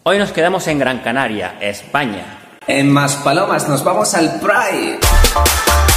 Hoy nos quedamos en Gran Canaria, España. En Maspalomas nos vamos al Pride.